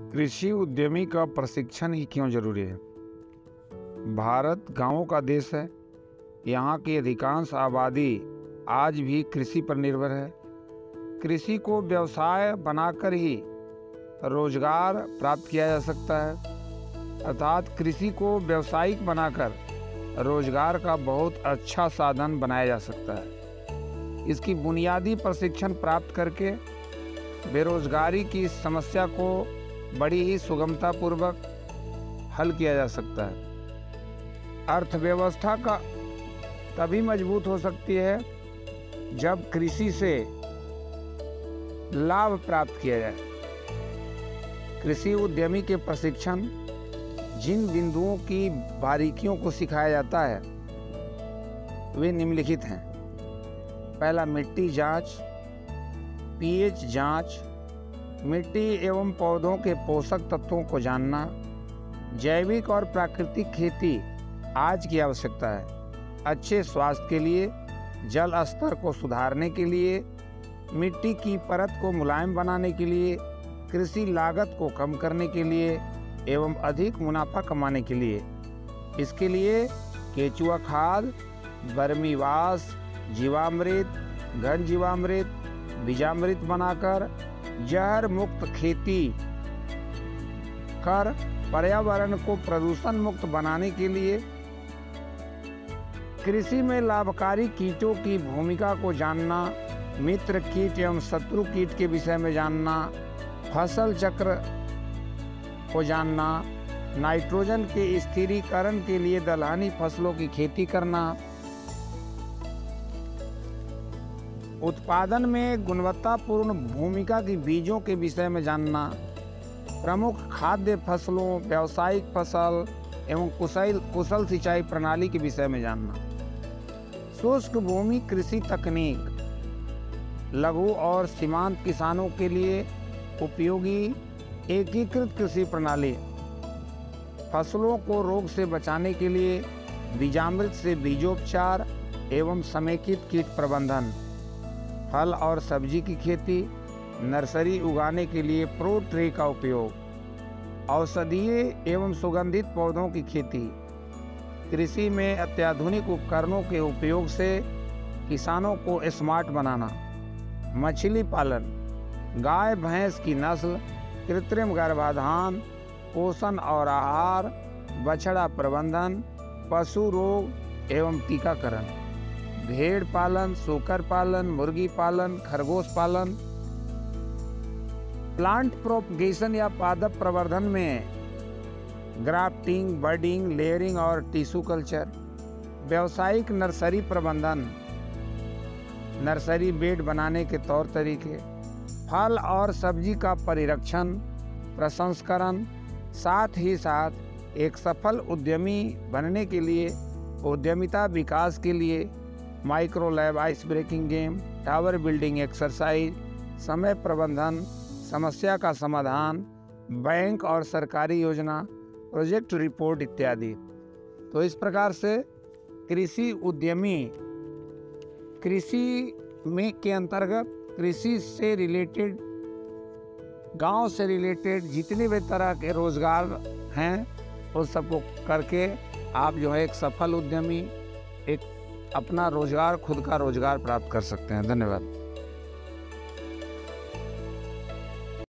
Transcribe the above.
कृषि उद्यमी का प्रशिक्षण ही क्यों जरूरी है? भारत गांवों का देश है। यहाँ की अधिकांश आबादी आज भी कृषि पर निर्भर है। कृषि को व्यवसाय बनाकर ही रोजगार प्राप्त किया जा सकता है, अर्थात कृषि को व्यावसायिक बनाकर रोजगार का बहुत अच्छा साधन बनाया जा सकता है। इसकी बुनियादी प्रशिक्षण प्राप्त करके बेरोजगारी की समस्या को बड़ी ही सुगमतापूर्वक हल किया जा सकता है। अर्थव्यवस्था का तभी मजबूत हो सकती है जब कृषि से लाभ प्राप्त किया जाए। कृषि उद्यमी के प्रशिक्षण जिन बिंदुओं की बारीकियों को सिखाया जाता है वे निम्नलिखित हैं। पहला, मिट्टी जांच, पीएच जांच, मिट्टी एवं पौधों के पोषक तत्वों को जानना। जैविक और प्राकृतिक खेती आज की आवश्यकता है। अच्छे स्वास्थ्य के लिए, जल स्तर को सुधारने के लिए, मिट्टी की परत को मुलायम बनाने के लिए, कृषि लागत को कम करने के लिए एवं अधिक मुनाफा कमाने के लिए। इसके लिए केचुआ खाद, वर्मीवाश, जीवामृत, घन जीवामृत, बीजामृत बनाकर जहर मुक्त खेती कर पर्यावरण को प्रदूषण मुक्त बनाने के लिए, कृषि में लाभकारी कीटों की भूमिका को जानना, मित्र कीट एवं शत्रु कीट के विषय में जानना, फसल चक्र को जानना, नाइट्रोजन के स्थिरीकरण के लिए दलहनी फसलों की खेती करना, उत्पादन में गुणवत्तापूर्ण भूमिका की बीजों के विषय में जानना, प्रमुख खाद्य फसलों, व्यावसायिक फसल एवं कुशल सिंचाई प्रणाली के विषय में जानना, शुष्क भूमि कृषि तकनीक, लघु और सीमांत किसानों के लिए उपयोगी एकीकृत कृषि प्रणाली, फसलों को रोग से बचाने के लिए बीजामृत से बीजोपचार एवं समेकित कीट प्रबंधन, फल और सब्जी की खेती, नर्सरी उगाने के लिए प्रो ट्रे का उपयोग, औषधीय एवं सुगंधित पौधों की खेती, कृषि में अत्याधुनिक उपकरणों के उपयोग से किसानों को स्मार्ट बनाना, मछली पालन, गाय भैंस की नस्ल, कृत्रिम गर्भाधान, पोषण और आहार, बछड़ा प्रबंधन, पशु रोग एवं टीकाकरण, भेड़ पालन, सूकर पालन, मुर्गी पालन, खरगोश पालन, प्लांट प्रोपगेशन या पादप प्रवर्धन में ग्राफ्टिंग, बर्डिंग, लेयरिंग और टिश्यू कल्चर, व्यावसायिक नर्सरी प्रबंधन, नर्सरी बेड बनाने के तौर तरीके, फल और सब्जी का परिरक्षण, प्रसंस्करण, साथ ही साथ एक सफल उद्यमी बनने के लिए उद्यमिता विकास के लिए micro lab, ice breaking game, tower building exercise, समय प्रबंधन, समस्या का समाधान, बैंक और सरकारी योजना, प्रोजेक्ट रिपोर्ट इत्यादि। तो इस प्रकार से कृषि उद्यमी कृषि में के अंतर्गत कृषि से रिलेटेड, गांव से रिलेटेड जितने भी तरह के रोजगार हैं उस सबको करके आप जो है एक सफल उद्यमी, एक अपना रोजगार, खुद का रोजगार प्राप्त कर सकते हैं। धन्यवाद।